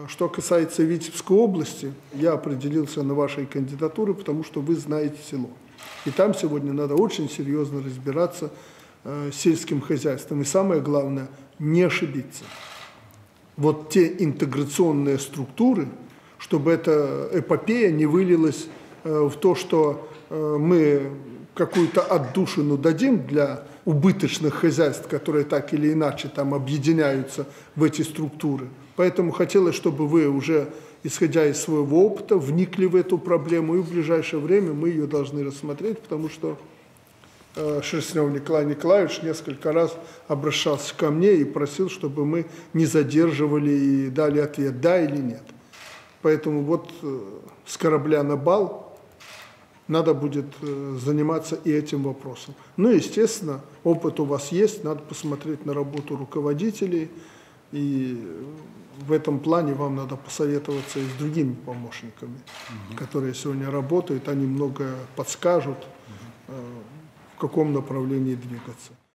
Что касается Витебской области, я определился на вашей кандидатуре, потому что вы знаете село. И там сегодня надо очень серьезно разбираться с сельским хозяйством. И самое главное, не ошибиться. Вот те интеграционные структуры, чтобы эта эпопея не вылилась в то, что мы какую-то отдушину дадим для убыточных хозяйств, которые так или иначе там объединяются в эти структуры. Поэтому хотелось, чтобы вы уже, исходя из своего опыта, вникли в эту проблему, и в ближайшее время мы ее должны рассмотреть, потому что Шерстнев Николай Николаевич несколько раз обращался ко мне и просил, чтобы мы не задерживали и дали ответ «да» или «нет». Поэтому вот с корабля на бал надо будет заниматься и этим вопросом. Ну, естественно, опыт у вас есть, надо посмотреть на работу руководителей, и в этом плане вам надо посоветоваться и с другими помощниками, которые сегодня работают, они многое подскажут, в каком направлении двигаться.